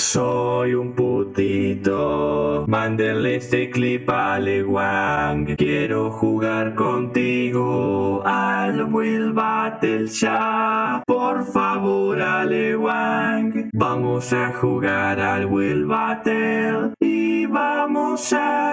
soy un putito. Mándenle este clip a Lewang. Quiero jugar contigo al Will Battle ya. Por favor, a Lewang. Vamos a jugar al Will Battle y vamos a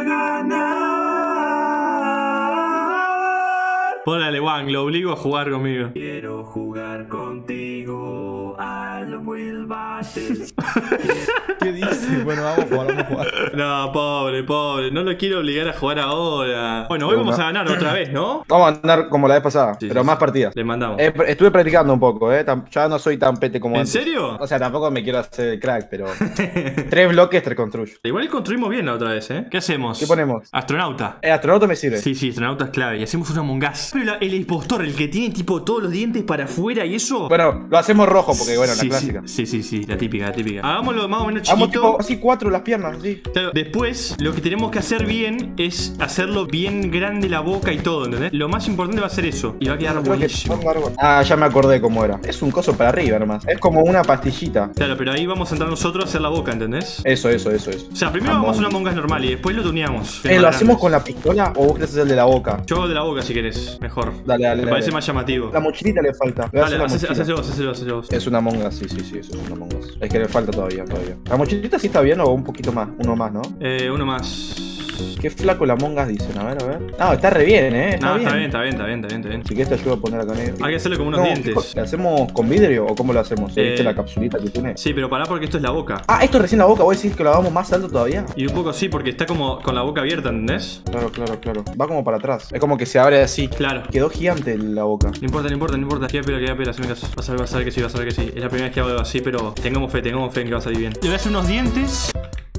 ganar. Hola Lewang, lo obligo a jugar conmigo. Quiero jugar contigo al Will Battle. ¿Qué dice? Bueno, vamos a jugar. No, pobre, no lo quiero obligar a jugar ahora. Bueno, hoy vamos a ganar otra vez, ¿no? Vamos a andar como la vez pasada, pero más partidas. Le mandamos. Estuve practicando un poco, ya no soy tan pete como antes. ¿En serio? O sea, tampoco me quiero hacer crack, pero 3 bloques te reconstruyo. Igual construimos bien la otra vez, ¿eh? ¿Qué hacemos? ¿Qué ponemos? Astronauta. Astronauta me sirve. Sí, astronauta es clave. Y hacemos una Among Us. Pero el impostor, el que tiene tipo todos los dientes para afuera y eso. Bueno, lo hacemos rojo porque, bueno, la clásica. Sí, la típica. Hagámoslo más o menos Hagamos chiquito. tipo así 4 las piernas, así. Claro, después, lo que tenemos que hacer bien es hacerlo bien grande la boca y todo, ¿entendés? Lo más importante va a ser eso. Y va a quedar buenísimo. Ah, ya me acordé cómo era. Es un coso para arriba nomás. Es como una pastillita. Claro, pero ahí vamos a entrar nosotros a hacer la boca, ¿entendés? Eso. O sea, primero vamos a una Among Us normal y después lo tuneamos. ¿Lo hacemos con la pistola o vos querés hacer el de la boca? Yo hago de la boca si querés, mejor. Dale. Me parece más llamativo. La mochilita le falta. Dale, hacelo vos. Es una Among Us, sí, eso es una Among Us. Es que le falta todavía. La mochilita sí está bien o un poquito más, uno más, ¿no? Uno más. Qué flaco la Among Us dicen, a ver. No, está re bien, Está bien. Si quieres te ayudo a poner acá negro. Hay que hacerle como unos dientes. ¿Le hacemos con vidrio o cómo lo hacemos? ¿Viste la capsulita que tiene? Sí, pero pará porque esto es la boca. Ah, esto es recién la boca, ¿vos decís que lo hagamos más alto todavía? Y un poco sí, porque está como con la boca abierta, ¿entendés? Claro. Va como para atrás. Es como que se abre así. Claro. Quedó gigante la boca. No importa. Queda pela, haceme caso. Vas a ver que sí. Es la primera vez que hago algo así, pero tengamos fe en que va a salir bien. Le voy a hacer unos dientes.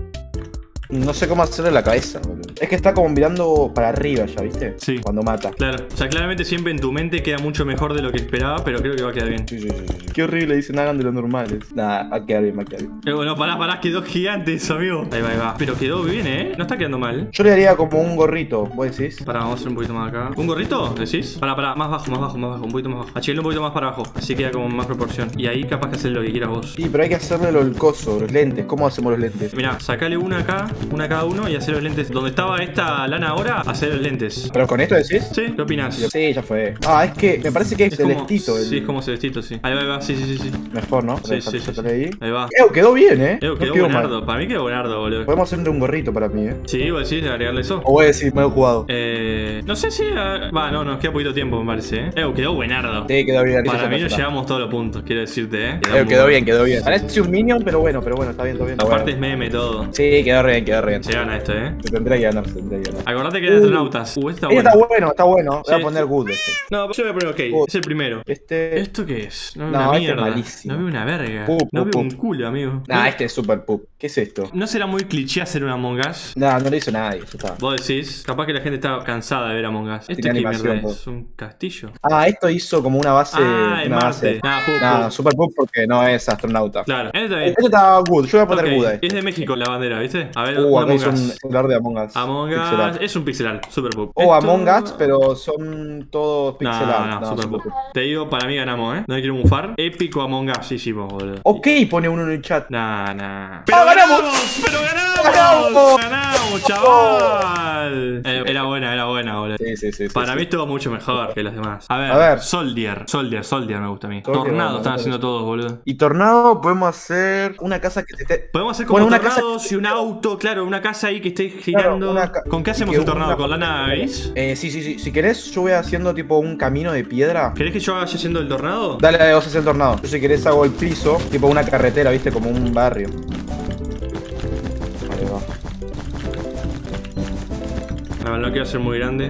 No sé cómo hacerle la cabeza, boludo. Es que está como mirando para arriba ya, ¿viste? Sí. Cuando mata. Claro. O sea, claramente siempre en tu mente queda mucho mejor de lo que esperaba, pero creo que va a quedar bien. Sí. Qué horrible, dicen, hagan de los normales. Nah, va a quedar bien. Bueno, pará, quedó gigante eso, amigo. Ahí va. Pero quedó bien, ¿eh? No está quedando mal. Yo le haría como un gorrito, ¿vos decís? Pará, vamos a hacer un poquito más acá. ¿Un gorrito? ¿Decís? Pará, más bajo, un poquito más bajo. Achíquenlo un poquito más para abajo, así queda como más proporción. Y ahí capaz que hacer lo que quieras vos. Sí, pero hay que hacerle el coso, los lentes. ¿Cómo hacemos los lentes? Mirá, sacale una acá, una a cada uno y hacer los lentes. Donde estaba esta lana ahora, hacer los lentes. ¿Pero con esto decís? Sí, ¿qué opinas? Sí, ya fue. Ah, es que me parece que es celestito. Sí, es como celestito, sí. Ahí va, sí. Mejor, ¿no? Sí. Ahí va. Quedó bien, ¿eh? Quedó buenardo. Para mí quedó buenardo, boludo. Podemos hacerle un gorrito para mí, ¿eh? Sí, vos decís agregarle eso. O voy a decir, me lo he jugado. No sé si... no, nos queda poquito tiempo, me parece, ¿eh? Quedó buenardo. Sí, quedó bien. Para mí nos llevamos todos los puntos, quiero decirte, ¿eh? Quedó bien. Parece un minion, pero bueno, está bien. Aparte es meme todo. Sí, quedó re bien. Se gana esto, ¿eh? Se tendría que ganar. Acordate que era astronautas. Está bueno. Voy a poner good este. No, yo voy a poner ok. Es el primero. ¿Esto qué es? No, una este mierda. es malísimo. No veo una verga. Pup. No veo un culo, amigo. Nah, este es super pup. ¿Qué es esto? ¿No será muy cliché hacer una Among Us? Nah, no lo hizo nadie. Vos decís, capaz que la gente está cansada de ver Among Us. ¿Esto qué mierda es? ¿Un castillo? Ah, esto hizo como una base. En Marte. Nah, super pup porque no es astronauta. Claro, este está good. Yo voy a poner good ahí. Es de México la bandera, ¿viste? A ver, acá es un celular de Among Us. Among Us es un pixelar, super pup. Among Us, pero son todos pixelados. No, super pup. Te digo, para mí ganamos, ¿eh? No me quiero mufar. Épico Among Us hicimos, boludo. Ok, pone uno en el chat. Nah. ¡Pero ganamos! ¡Ganamos, chaval! Era buena, boludo. Sí. Para mí estuvo mucho mejor que los demás. A ver. Soldier me gusta a mí. Tornado están haciendo todos, boludo. Y Tornado podemos hacer una casa que esté... Podemos hacer como tornados y un auto, claro, una casa ahí que esté girando. ¿Con qué hacemos el tornado? ¿Con lana gris? Sí. Si querés, yo voy haciendo tipo un camino de piedra. ¿Querés que yo vaya haciendo el tornado? Dale, vos haces el tornado. Yo si querés hago el piso, tipo una carretera, viste, como un barrio. Ahí va. No quiero hacer muy grande.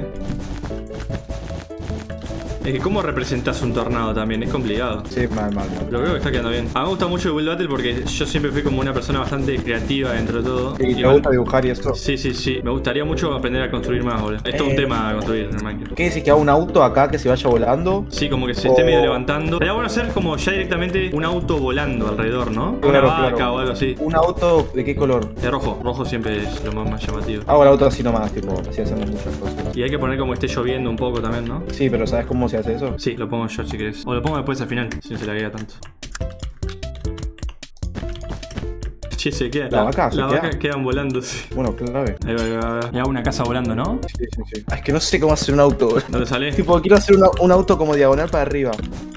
Es que cómo representas un tornado también, es complicado. Sí, mal. Pero creo que está quedando bien. A mí me gusta mucho el Will Battle porque yo siempre fui como una persona bastante creativa dentro de todo. Sí, ¿te gusta dibujar y esto? Sí. Me gustaría mucho aprender a construir más, boludo. Esto es un tema a construir en Minecraft. ¿Qué decís? ¿Que haga un auto acá que se vaya volando? Sí, como que se esté medio levantando. Sería bueno hacer como ya directamente un auto volando alrededor, ¿no? Una vaca o algo así. ¿Un auto de qué color? De rojo. Rojo siempre es lo más llamativo. Hago el auto así nomás, tipo, así hacemos muchas cosas. Y hay que poner como esté lloviendo un poco también, ¿no? Sí, pero ¿sabes cómo se hace eso? Sí, lo pongo yo si querés. O lo pongo después al final, si no se le agrega tanto. Che, se queda. La vaca se la queda. vaca quedan volando, sí. Bueno, clave. Ahí va, ahí va, ahí va. Y hago una casa volando, ¿no? Sí, sí, sí. Es que no sé cómo hacer un auto, boludo. ¿Dónde sale? Tipo, quiero hacer un auto como diagonal para arriba.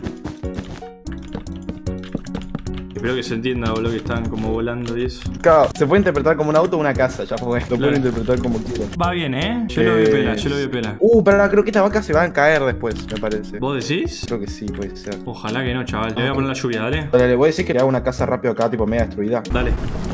Espero que se entienda, boludo, que están como volando y eso. Claro, se puede interpretar como un auto o una casa, ya fue. Lo Claro. pueden interpretar como quieran. Va bien, ¿eh? Yo lo veo pela, yo lo veo pela. Pero creo que estas vacas se van a caer después, me parece. ¿Vos decís? Creo que sí, puede ser. Ojalá que no, chaval. Te voy a poner la lluvia, dale. Dale, le voy a decir que le hago una casa rápido acá, tipo media destruida. Dale.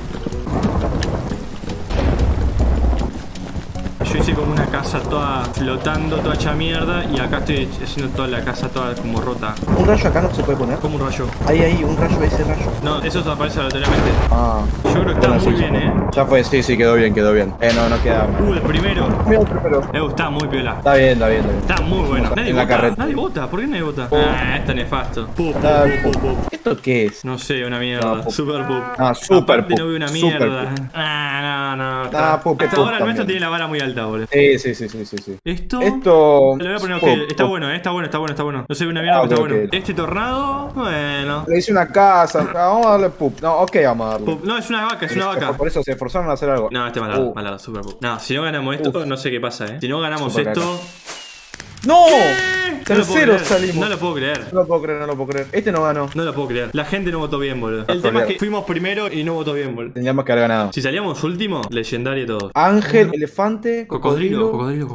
Yo hice como una casa toda flotando, toda hecha mierda. Y acá estoy haciendo toda la casa toda como rota. Un rayo acá no se puede poner. Como un rayo. Ahí, un rayo, ese rayo. No, eso aparece aleatoriamente. Ah. Yo creo que está Bueno, muy sí, bien, sí. ¿eh? Ya fue, sí, quedó bien. No queda. El primero. Mira el primero. Está muy piola. Está bien. Está muy bueno. Nadie En la vota. carreta. Nadie vota. ¿Por qué nadie vota? Está nefasto. Pup, Está- pup, pup, pup. ¿Esto qué es? No sé, una mierda. No, pup. Super pup. Ah, super Aparte pup. no veo una Super mierda. pup. No. Pup, Hasta pup ahora el nuestro también. tiene la vara muy alta, boludo. Sí. Esto. Esto. Le voy a poner Pup, ok. Está pup. bueno, está bueno. No se ve una mierda, pero ok, está bueno. ok. Este tornado, bueno. Le hice una casa. Vamos a darle pup. No, ok, vamos a darle. Pup. No, es una vaca. Por eso se esforzaron a hacer algo. No, este malado, super pup. No, si no ganamos esto, no sé qué pasa, Si no ganamos Super esto. ¡No! No lo puedo Tercero creer. salimos. No lo puedo creer. No lo puedo creer. Este no ganó. No lo puedo creer. La gente no votó bien, boludo. El tema es que fuimos primero y no votó bien, boludo. Tendríamos que haber ganado. Si salíamos último, legendario todo. Ángel, elefante, Cocodrilo.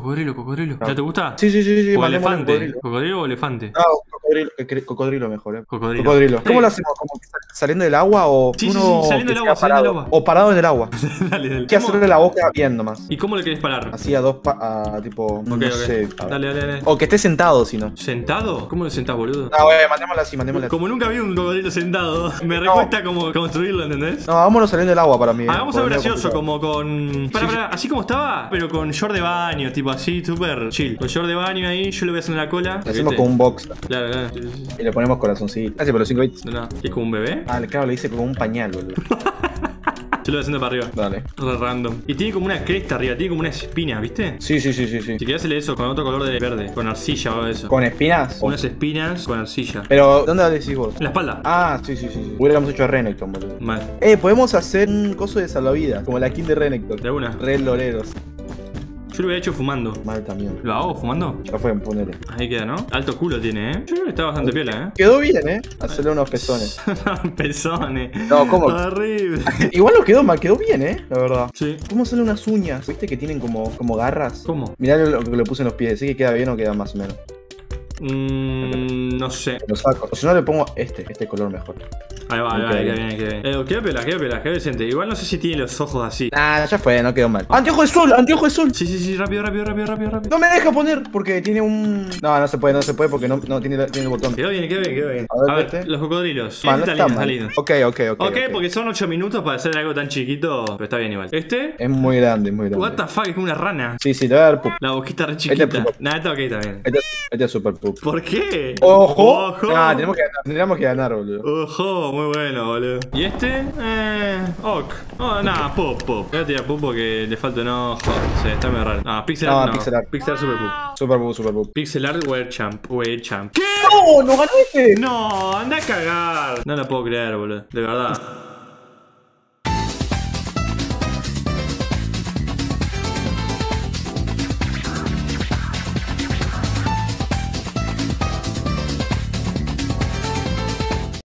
Ah. ¿Ya te gusta? Sí. O mandémosle elefante. cocodrilo. ¿Cocodrilo o elefante? No, cocodrilo mejor, Cocodrilo. ¿Cómo Sí. lo hacemos? ¿Como que saliendo del agua o Sí, uno saliendo que del agua, sea saliendo del parado? agua. O parado en el agua. Dale. Hay que hacerle la boca bien nomás. ¿Y cómo le querés parar? Así a tipo, no Ok. sé. a ver. Dale. O que esté sentado, si no. ¿Sentado? ¿Cómo lo sentás, boludo? No, mandémosla así. Como nunca vi un cocodrilo sentado, me recuesta como construirlo, ¿entendés? No, vámonos saliendo del agua para mí. Hagamos algo porque es medio gracioso, complicado. como con... Pará, así como estaba, pero con short de baño, tipo así, súper chill. Con short de baño ahí, yo le voy a hacer en la cola. Lo hacemos ¿viste? con un box Claro. y le ponemos corazoncito. Ah, sí, pero los 5 bits. No. ¿Es como un bebé? Ah, claro, le hice como un pañal, boludo. Yo lo voy haciendo para arriba. Dale. Re random. Y tiene como una cresta arriba, tiene como una espina, ¿viste? Sí. Si querés hacerle eso con otro color de verde, con arcilla o algo de eso. ¿Con espinas? Unas espinas con arcilla. Pero, ¿dónde la decís vos? En la espalda. Ah, sí. Hubiéramos hecho a Renekton, boludo. Mal. Podemos hacer un coso de salvavidas, como la kill de Renekton. De una. Red Loreros. Yo lo hubiera hecho fumando. Mal también. ¿Lo hago fumando? Ya fue, ponele. Ahí queda, ¿no? Alto culo tiene, Yo creo que está bastante piola, Quedó bien, Hacerle unos pezones. Pezones. No, ¿cómo? Horrible. Igual no quedó mal, quedó bien, la verdad. Sí. ¿Cómo hacerle unas uñas? ¿Viste que tienen como garras? ¿Cómo? Mirá lo que le puse en los pies, ¿sí que queda bien o queda más o menos? No sé. Lo saco. O si no le pongo este color mejor. Ahí va, Ok. queda bien. Queda piola, queda decente. Igual no sé si tiene los ojos así. Ah, ya fue, no quedó mal. ¡Anteojo de sol! ¡Anteojo de sol! Sí, rápido. No me deja poner porque tiene un... No se puede porque no tiene el botón. Quedó bien. A ver, este. los cocodrilos. Mal, no Está está lindo. mal. Ok. Ok, porque son 8 minutos para hacer algo tan chiquito, pero está bien igual. Este, Es muy grande, what the fuck, es como una rana. Sí, te voy a dar pup. La boquita re Este chiquita. es pup. Nada, está ok también. Este es super pup. ¿Por qué? ¡Ojo! ¡Ojo! Ah, tendríamos que ganar, boludo. Ojo, muy bueno, boludo. ¿Y este? Ok. Oh, nada, pop. Voy a tirar pop porque le falta un ojo. Sí, está muy raro. Ah, pixel art no. Pixel art. Pixel art super pop. Super pup. Pixel art wear champ. ¿Qué? ¡No! ¡No ganó este! No, anda a cagar. No lo puedo creer, boludo. De verdad.